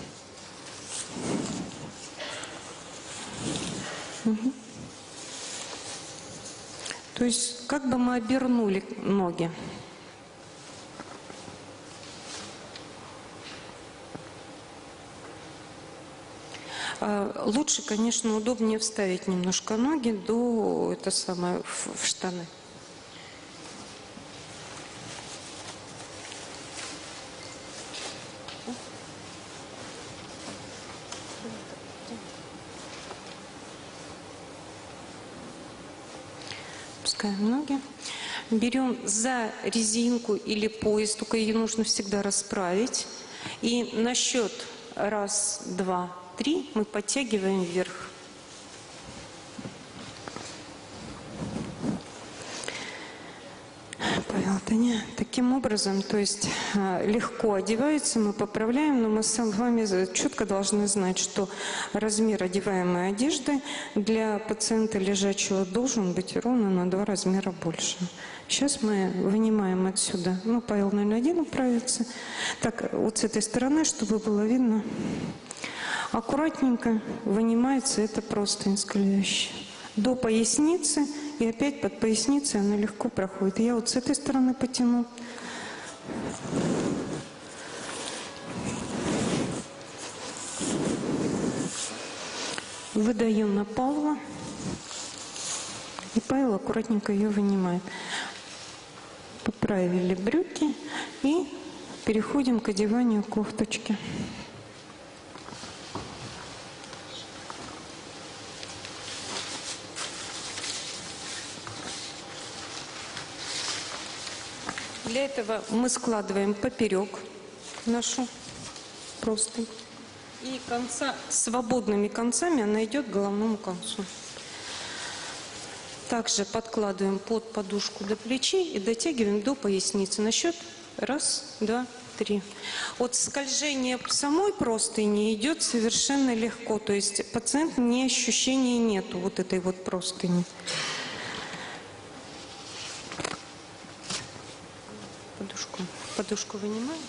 Угу. То есть как бы мы обернули ноги. Лучше, конечно, удобнее вставить немножко ноги в штаны. Опускаем ноги. Берем за резинку или пояс, только ее нужно всегда расправить. И на счет 1, 2, 3 мы подтягиваем вверх. Павел, Таня, таким образом, то есть легко одевается, мы поправляем, но мы с вами четко должны знать, что размер одеваемой одежды для пациента лежачего должен быть ровно на 2 размера больше. Сейчас мы вынимаем отсюда, ну, Павел, наверное, один управится. Так, вот с этой стороны, чтобы было видно, аккуратненько вынимается эта простынь скользящая до поясницы, и опять под поясницей она легко проходит. Я вот с этой стороны потяну. Выдаю на Павла. И Павел аккуратненько ее вынимает. Поправили брюки и переходим к одеванию кофточки. Для этого мы складываем поперек нашу простынь. И свободными концами она идет к головному концу. Также подкладываем под подушку до плечей и дотягиваем до поясницы. На счет 1, 2, 3. От скольжения самой простыни идет совершенно легко. То есть пациент ни ощущения нету вот этой вот простыни. Подушку вынимаем.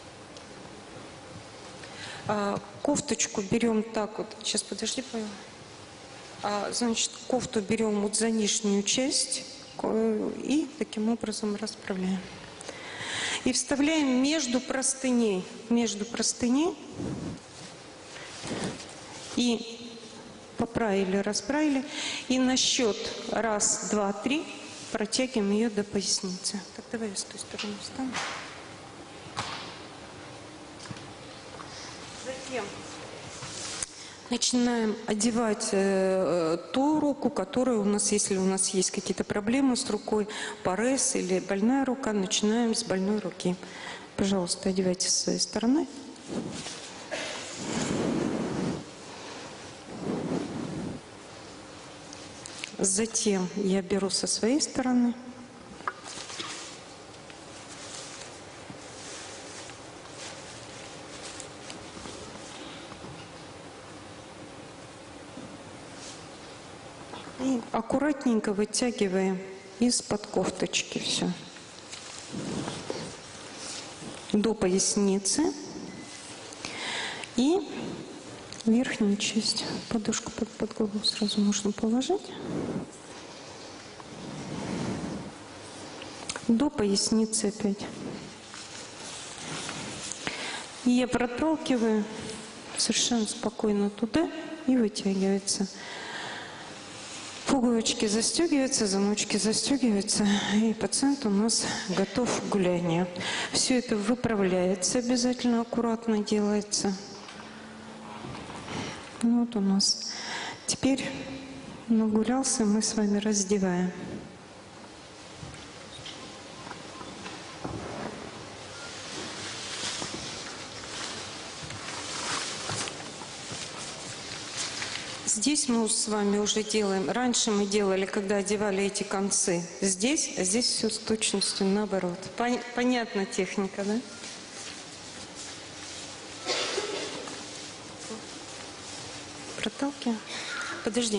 Кофточку берем так вот. Сейчас, подожди, Павел. Значит, кофту берем вот за нижнюю часть и таким образом расправляем. И вставляем между простыней. И поправили, расправили. И на счет 1, 2, 3 протягиваем ее до поясницы. Так, давай я с той стороны встану. Затем начинаем одевать ту руку, которая у нас, если у нас есть какие-то проблемы с рукой, парез или больная рука, начинаем с больной руки. Пожалуйста, одевайте с своей стороны. Затем я беру со своей стороны. И аккуратненько вытягиваем из-под кофточки все. До поясницы. И верхнюю часть. Подушку под голову сразу можно положить. До поясницы опять. И я проталкиваю совершенно спокойно туда и вытягивается. Пуговички застегиваются, замочки застегиваются, и пациент у нас готов к гулянию. Все это выправляется, обязательно аккуратно делается. Вот у нас. Теперь нагулялся, мы с вами раздеваем. Здесь мы с вами уже делаем. Раньше мы делали, когда одевали эти концы здесь, а здесь все с точностью наоборот. Понятна техника, да? Проталкиваем. Подожди.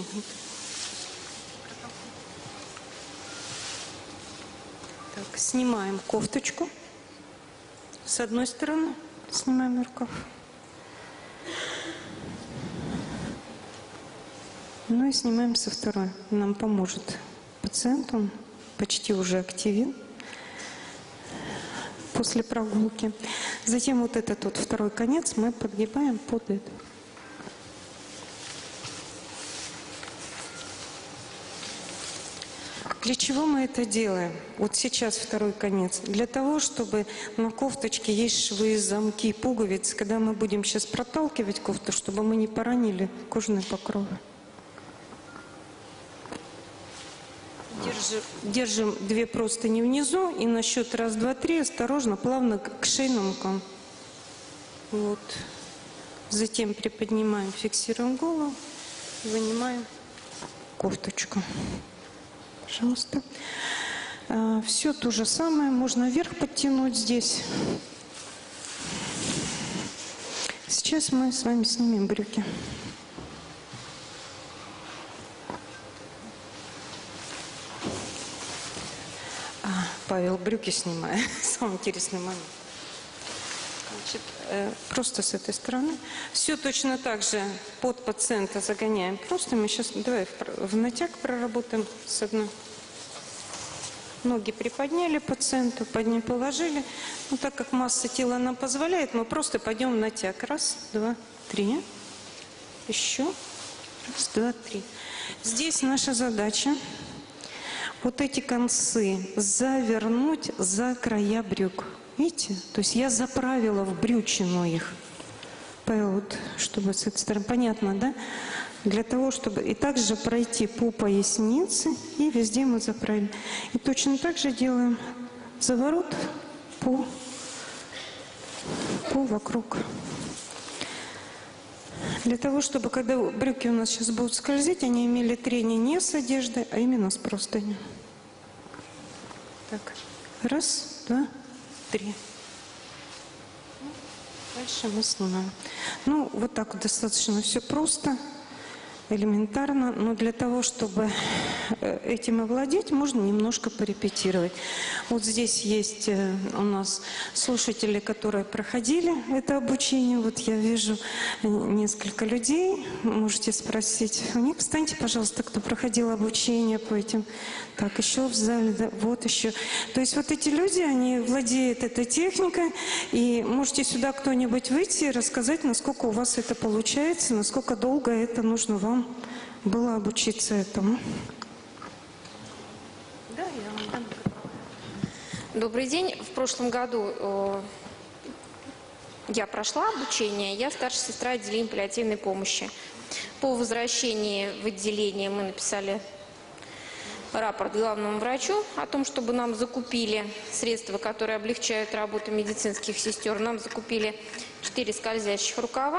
Так, снимаем кофточку. С одной стороны снимаем рукав. Ну и снимаем со второй. Нам поможет пациент, он почти уже активен после прогулки. Затем вот этот вот второй конец мы подгибаем под это. Для чего мы это делаем? Вот сейчас второй конец. Для того, чтобы на кофточке есть швы, замки, пуговицы. Когда мы будем сейчас проталкивать кофту, чтобы мы не поранили кожные покровы. Держим 2 простыни внизу и на счет 1, 2, 3 осторожно, плавно к шейному камню. Вот. Затем приподнимаем, фиксируем голову, вынимаем кофточку. Пожалуйста. Все то же самое. Можно вверх подтянуть здесь. Сейчас мы с вами снимем брюки. Павел брюки снимает. Самый интересный момент. Значит, просто с этой стороны. Все точно так же под пациента загоняем. Просто мы сейчас, давай в натяг проработаем с одной. Ноги приподняли пациенту, под ним положили. Ну, так как масса тела нам позволяет, мы просто пойдем в натяг. Раз, два, три. Еще. Раз, два, три. Здесь наша задача вот эти концы завернуть за края брюк. Видите? То есть я заправила в брючину их. Павел, вот, чтобы с этой стороны, понятно, да? Для того, чтобы и также пройти по пояснице, и везде мы заправили. И точно так же делаем заворот по вокруг. Для того, чтобы, когда брюки у нас сейчас будут скользить, они имели трение не с одеждой, а именно с простыней. Так, раз, два, три. Дальше мы снимаем. Ну, вот так вот достаточно все просто, элементарно, но для того, чтобы этим овладеть, можно немножко порепетировать. Вот здесь есть у нас слушатели, которые проходили это обучение. Вот я вижу несколько людей, можете спросить у них. Встаньте, пожалуйста, кто проходил обучение по этим. Так, еще в зале, да, вот еще. То есть вот эти люди, они владеют этой техникой, и можете сюда кто-нибудь выйти и рассказать, насколько у вас это получается, насколько долго это нужно вам было обучиться этому. Да, я вам. Добрый день. В прошлом году я прошла обучение, я старшая сестра отделения паллиативной помощи. По возвращении в отделение мы написали рапорт главному врачу о том, чтобы нам закупили средства, которые облегчают работу медицинских сестер. Нам закупили 4 скользящих рукава,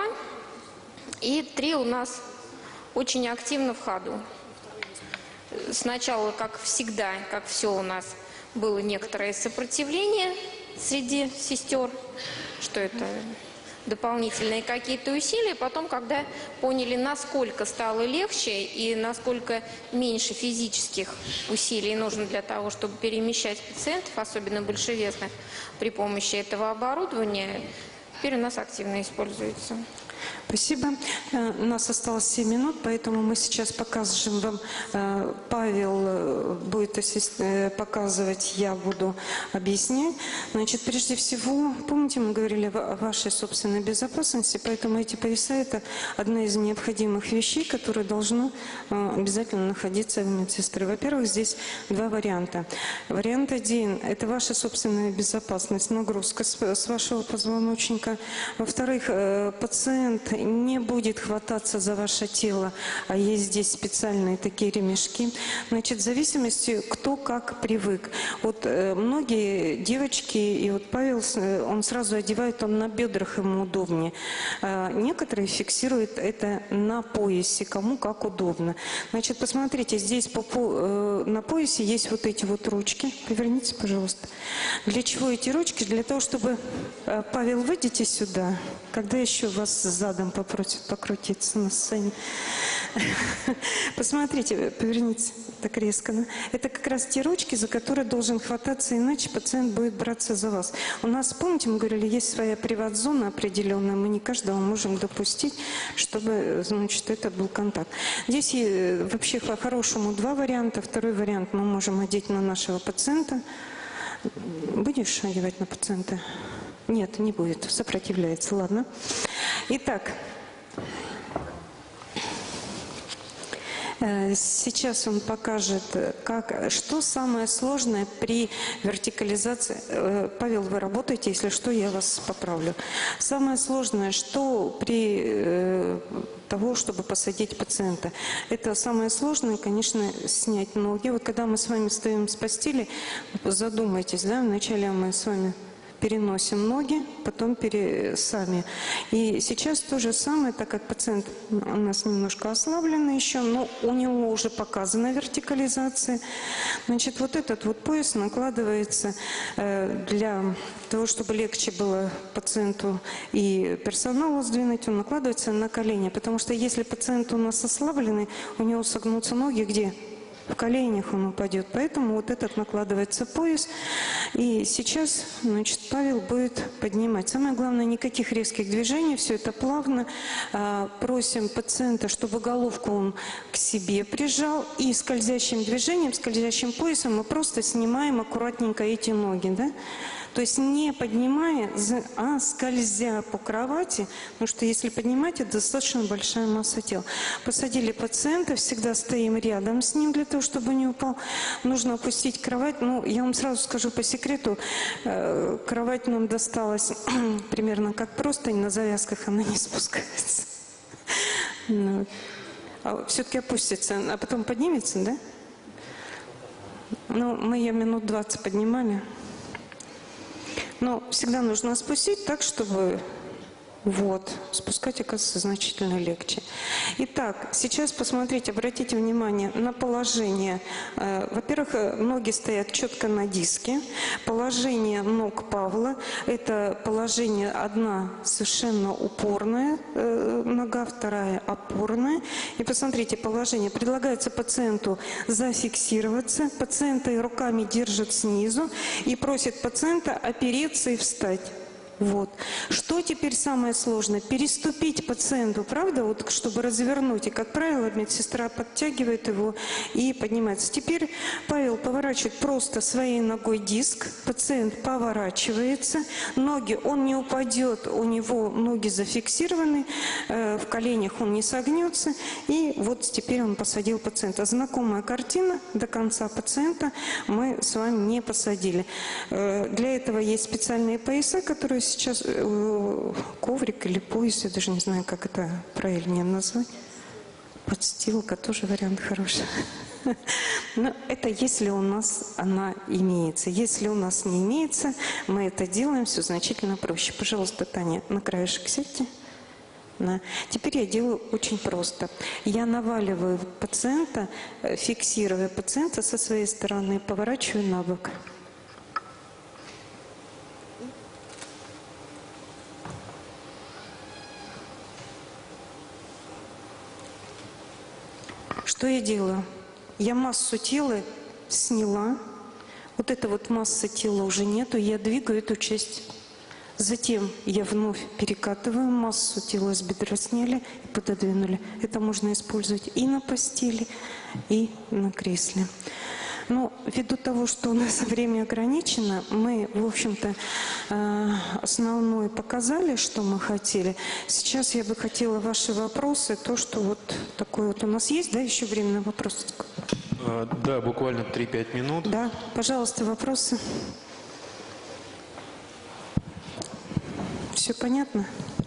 и 3 у нас очень активно в ходу. Сначала, как всегда, как все у нас, было некоторое сопротивление среди сестер, что это дополнительные какие-то усилия. Потом, когда поняли, насколько стало легче и насколько меньше физических усилий нужно для того, чтобы перемещать пациентов, особенно большевесных, при помощи этого оборудования, теперь у нас активно используется. Спасибо. У нас осталось 7 минут, поэтому мы сейчас покажем вам. Павел будет показывать, я буду объяснять. Значит, прежде всего, помните, мы говорили о вашей собственной безопасности, поэтому эти пояса – это одна из необходимых вещей, которые должны обязательно находиться в медсестры. Во-первых, здесь 2 варианта. Вариант 1 – это ваша собственная безопасность, нагрузка с вашего позвоночника. Во-вторых, пациент не будет хвататься за ваше тело, а есть здесь специальные такие ремешки. Значит, в зависимости, кто как привык. Вот многие девочки, и вот Павел, он сразу одевает, он на бедрах ему удобнее. Некоторые фиксируют это на поясе, кому как удобно. Значит, посмотрите, здесь на поясе есть вот эти вот ручки. Повернитесь, пожалуйста. Для чего эти ручки? Для того, чтобы, Павел, выйдите сюда, когда еще вас задом попросят покрутиться на сцене. Посмотрите, повернитесь так резко. Да? Это как раз те ручки, за которые должен хвататься, иначе пациент будет браться за вас. У нас, помните, мы говорили, есть своя приват-зона определенная, мы не каждого можем допустить, чтобы, значит, это был контакт. Здесь вообще по-хорошему 2 варианта. Второй вариант мы можем одеть на нашего пациента. Будешь одевать на пациента? Нет, не будет. Сопротивляется. Ладно. Итак, сейчас он покажет, что самое сложное при вертикализации. Павел, вы работаете, если что, я вас поправлю. Самое сложное, что при того, чтобы посадить пациента. Это самое сложное, конечно, снять ноги. Вот когда мы с вами стоим с постели, задумайтесь, да, вначале мы с вами переносим ноги, потом сами. И сейчас то же самое, так как пациент у нас немножко ослабленный еще, но у него уже показана вертикализация. Значит, вот этот вот пояс накладывается для того, чтобы легче было пациенту и персоналу сдвинуть, он накладывается на колени. Потому что если пациент у нас ослабленный, у него согнутся ноги где? В коленях он упадет. Поэтому вот этот накладывается пояс. И сейчас, значит, Павел будет поднимать. Самое главное, никаких резких движений, все это плавно. Просим пациента, чтобы головку он к себе прижал. И скользящим движением, скользящим поясом мы просто снимаем аккуратненько эти ноги. Да? То есть не поднимая, а скользя по кровати, потому что если поднимать, это достаточно большая масса тела. Посадили пациента, всегда стоим рядом с ним для того, чтобы он не упал. Нужно опустить кровать. Ну, я вам сразу скажу по секрету, кровать нам досталась примерно как простынь, на завязках она не спускается. Все-таки опустится, а потом поднимется, да? Ну, мы ее минут 20 поднимали. Но всегда нужно спустить так, чтобы вот, спускать, оказывается, значительно легче. Итак, сейчас посмотрите, обратите внимание на положение. Во-первых, ноги стоят четко на диске. Положение ног Павла – это положение одна совершенно упорная нога, вторая опорная. И посмотрите, положение. Предлагается пациенту зафиксироваться. Пациент руками держит снизу и просит пациента опереться и встать. Вот. Что теперь самое сложное? Переступить пациенту, правда, вот, чтобы развернуть. И, как правило, медсестра подтягивает его и поднимается. Теперь Павел поворачивает просто своей ногой диск. Пациент поворачивается. Ноги, он не упадет, у него ноги зафиксированы. В коленях он не согнется. И вот теперь он посадил пациента. Знакомая картина. До конца пациента мы с вами не посадили. Для этого есть специальные пояса, которые сейчас коврик или пояс, я даже не знаю, как это правильнее назвать. Подстилка тоже вариант хороший. Но это если у нас она имеется. Если у нас не имеется, мы это делаем все значительно проще. Пожалуйста, Таня, на краешек сядьте. Да. Теперь я делаю очень просто. Я наваливаю пациента, фиксируя пациента со своей стороны, поворачиваю на бок. Что я делаю? Я массу тела сняла. Вот эта вот масса тела уже нету. Я двигаю эту часть. Затем я вновь перекатываю массу тела с бедра, сняли и пододвинули. Это можно использовать и на постели, и на кресле. Но ввиду того, что у нас время ограничено, мы, в общем-то, основное показали, что мы хотели. Сейчас я бы хотела ваши вопросы, то, что вот такое вот у нас есть, да, еще время на вопросы? Да, буквально 3-5 минут. Да, пожалуйста, вопросы. Все понятно?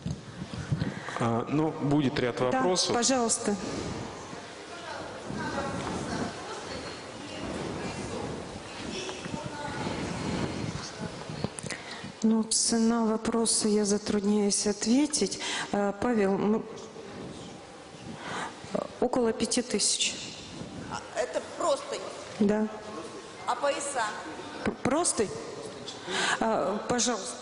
Ну, будет ряд вопросов. Да, пожалуйста. Ну, цена вопроса я затрудняюсь ответить. Павел, около 5000. Это простынь? Да. А пояса? Простынь? Пожалуйста.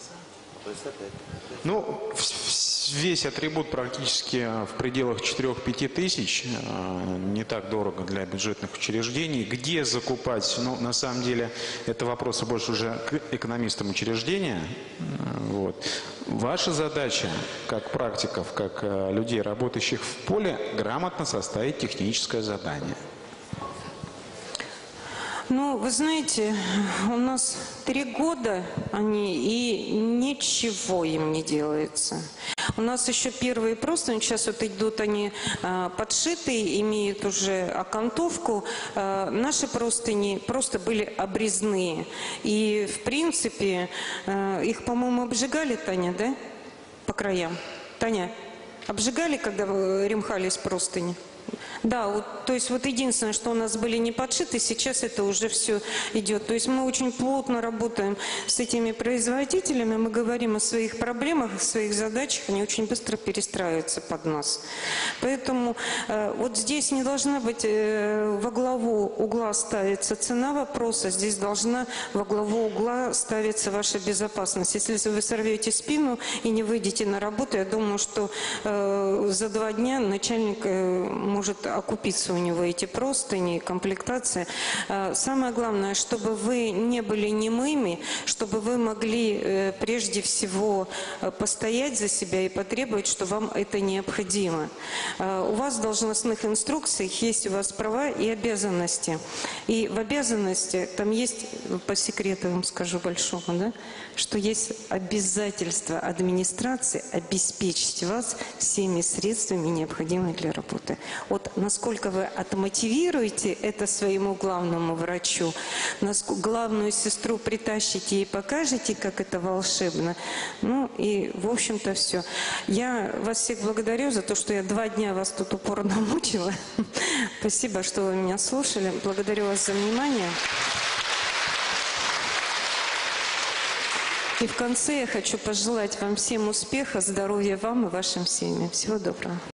Ну, весь атрибут практически в пределах 4-5 тысяч. Не так дорого для бюджетных учреждений. Где закупать? Ну, на самом деле, это вопросы больше уже к экономистам учреждения. Вот. Ваша задача, как практиков, как людей, работающих в поле, грамотно составить техническое задание. Ну, вы знаете, у нас 3 года они, и ничего им не делается. У нас еще первые простыни, сейчас вот идут они подшитые, имеют уже окантовку. Наши простыни просто были обрезные. И, в принципе, их, по-моему, обжигали, Таня, да? По краям. Таня, обжигали, когда ремхались простыни? Да, вот, то есть вот единственное, что у нас были не подшиты, сейчас это уже все идет. То есть мы очень плотно работаем с этими производителями, мы говорим о своих проблемах, о своих задачах, они очень быстро перестраиваются под нас. Поэтому вот здесь не должна быть во главу угла ставиться цена вопроса, здесь должна во главу угла ставиться ваша безопасность. Если вы сорвете спину и не выйдете на работу, я думаю, что за 2 дня начальник может окупиться у него эти простыни, комплектация. Самое главное, чтобы вы не были немыми, чтобы вы могли прежде всего постоять за себя и потребовать, что вам это необходимо. У вас в должностных инструкциях есть у вас права и обязанности. И в обязанности там есть, по секрету вам скажу большому, да, что есть обязательство администрации обеспечить вас всеми средствами, необходимыми для работы. Вот насколько вы отмотивируете это своему главному врачу, главную сестру притащите и покажете, как это волшебно. Ну и, в общем-то, все. Я вас всех благодарю за то, что я 2 дня вас тут упорно мучила. Спасибо, что вы меня слушали. Благодарю вас за внимание. И в конце я хочу пожелать вам всем успеха, здоровья вам и вашим семьям. Всего доброго.